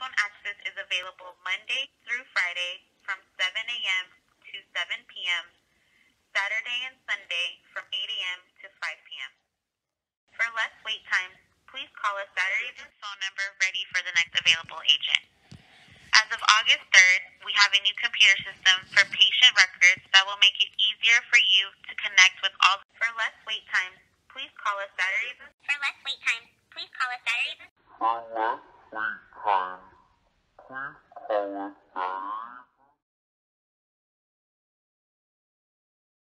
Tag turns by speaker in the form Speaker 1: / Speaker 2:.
Speaker 1: Phone access is available Monday through Friday from 7 a.m. to 7 p.m., Saturday and Sunday from 8 a.m. to 5 p.m. For less wait times, please call us Saturday's phone number ready for the next available agent. As of August 3rd, we have a new computer system for patient records that will make it easier for you to connect with all. For less wait times, please call us Saturdays.
Speaker 2: For less wait time, please call us Saturdays.
Speaker 3: For less wait time, please call us Saturdays.